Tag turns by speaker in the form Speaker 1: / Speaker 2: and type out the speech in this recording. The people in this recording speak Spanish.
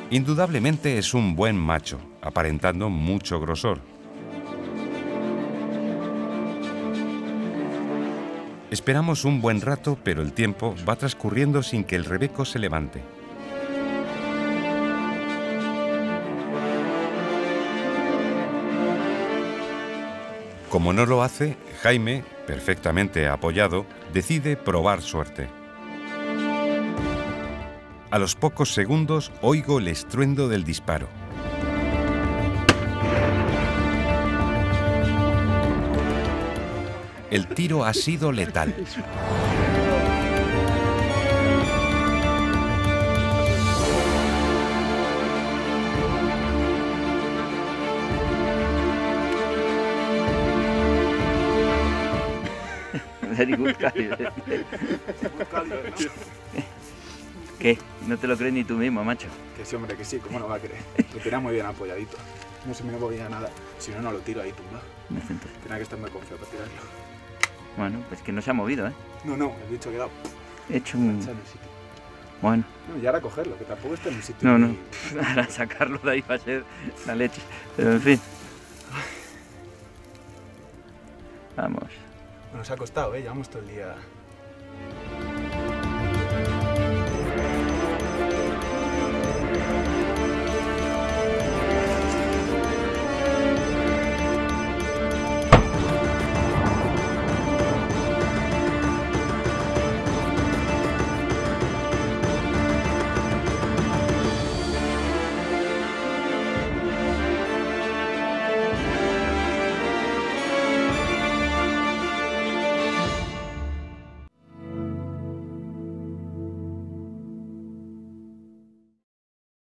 Speaker 1: Indudablemente es un buen macho, aparentando mucho grosor. Esperamos un buen rato, pero el tiempo va transcurriendo sin que el rebeco se levante. Como no lo hace, Jaime, perfectamente apoyado, decide probar suerte. A los pocos segundos oigo el estruendo del disparo. El tiro ha sido letal.
Speaker 2: Very good calibre. ¿Qué? ¿No te lo crees ni tú mismo, macho?
Speaker 3: Que sí, hombre, que sí, ¿cómo no va a creer? Lo tira muy bien apoyadito. No se me movía nada, si no, no lo tiro ahí tumbado. Tenía que estar muy confiado para tirarlo.
Speaker 2: Bueno, pues que no se ha movido, ¿eh?
Speaker 3: No, no, el bicho ha quedado
Speaker 2: hecho un... Bueno.
Speaker 3: No, y ahora cogerlo, que tampoco está en un sitio...
Speaker 2: No, no, ahora sacarlo de ahí va a ser la leche. Pero en fin. Vamos.
Speaker 3: Nos ha costado, ¿eh? Llevamos todo el día...